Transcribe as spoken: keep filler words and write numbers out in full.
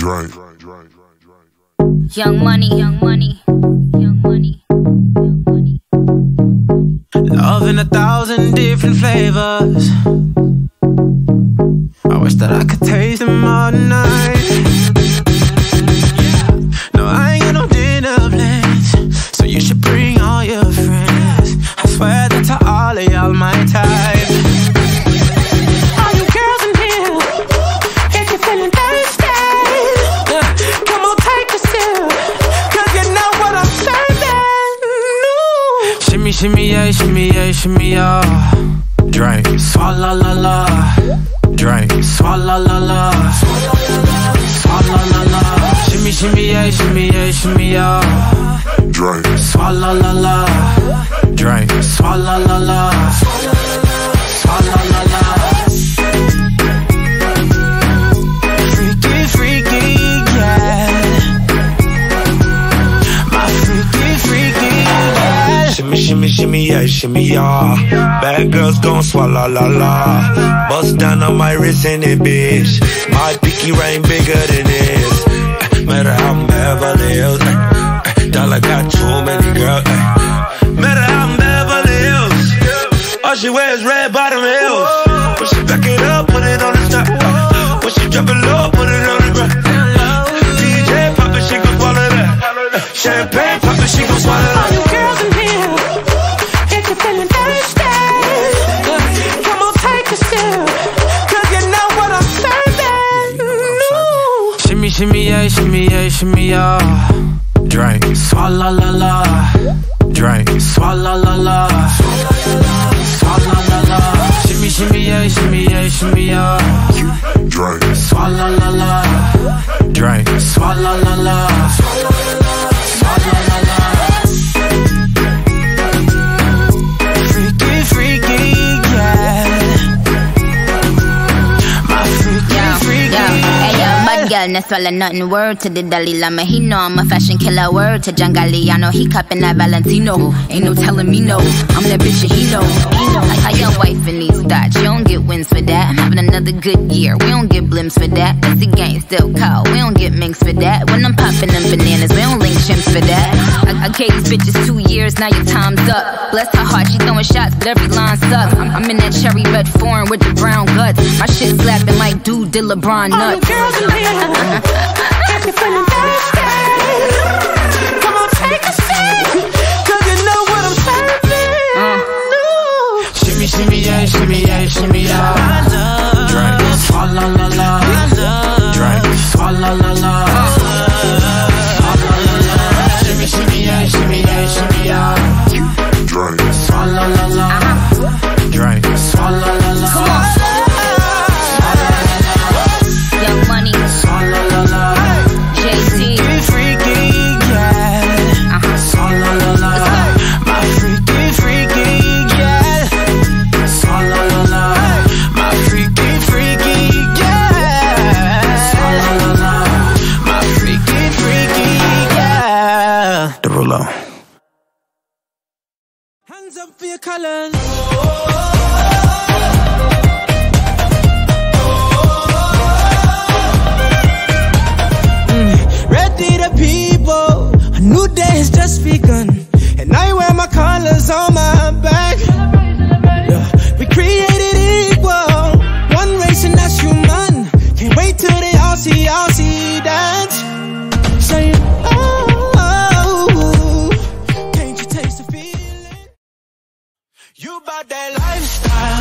Drink. Young money, young money, young money, young money. Love in a thousand different flavors. I wish that I could taste them all night. No, I ain't got no dinner plans, so you should bring all your friends. I swear that to all of y'all my type. All you girls in here, if you're feeling thirsty, come on, take a sip, cause you know what I'm serving. No. Shimmy, shimmy, yeah, shimmy, yeah, shimmy, yeah. Drink, swalla la la. Drink, swalla la la. Swalla la la. Shimmy, shimmy, yeah, shimmy, yeah, shimmy, yeah. Drink, swalla la la. Drink, swalla la la. Swalla la la. Freaky, freaky, yeah. My freaky, freaky, yeah. Shimmy, shimmy, shimmy, yeah, shimmy, yeah. Bad girls gon' swalla la la. Bust down on my wrist in it, bitch. My pinky ring bigger than this. Uh, matter how I'm Beverly Hills. Uh, uh, dollar got too many girls. Uh, matter how I'm Beverly Hills. All she wears red bottom heels. When she back it up, put it on the top. Uh, when she drop it low, put it on the ground. D J pop it, she gon' swallow that. Uh, champagne pop it, she gon' swallow that. All you girls in here, if you're feeling thirsty, come on, take a sip, cause you know what I'm serving. No. Shimmy, shimmy, yeah, shimmy, yeah, shimmy, yeah. Drink, swalla la la. Drink, swalla la la. Swalla la la. Shimmy, shimmy, yeah, shimmy, yeah, shimmy, yeah. drink, swalla la la. Drink, swalla la la. Swalla la la. Freaky, freaky, yeah. My freaky, Yo, freaky, yo, hey, yo, yeah. bad girl, no swallow nothing. Word to the Dalai Lama, he know I'm a fashion killer. Word to Giangalliano, he cupping that Valentino. Ain't no telling me no, I'm that bitch and he know. He know. Like how your wife in these thoughts, you don't get wins for that. I'm having another good year, we don't get blimps for that. That's the gang still call, we don't get minks for that. When I'm popping them bananas, we don't link chimps for that. I, I gave these bitches two years, now your time's up. Bless her heart, she throwing shots, but every line sucks. I'm, I'm in that cherry red foreign with the brown guts. My shit slapping like dude did LeBron nuts. All the girls in here, if you're feeling thirsty, come on, take a sip, cause you know what I'm serving. Uh. No. Shimmy, shimmy, yeah, shimmy, yeah, shimmy, yeah. I love. Drink, swalla la la. I love. Drink, swalla la la. Swalla la la. Shimmy, shimmy, yeah, shimmy, yeah, shimmy, yeah. drink, Swalla la la. Drink, swalla la la. Come on. Young Money, Swalla la la. Jay-Z. Freaky, freaky, yeah. Uh-huh. Swalla la la. My freaky, freaky, yeah. Swalla la la. My freaky, freaky, yeah. Swalla la la. My freaky, freaky, yeah. Derulo. Hands up for your colors. Ready the people, a new day has just begun, and I wear my colors on my back. Yeah. We created equal, one race and that's human. Can't wait till they all see, all see that. Say, oh, oh, can't you taste the feeling? You bought that lifestyle.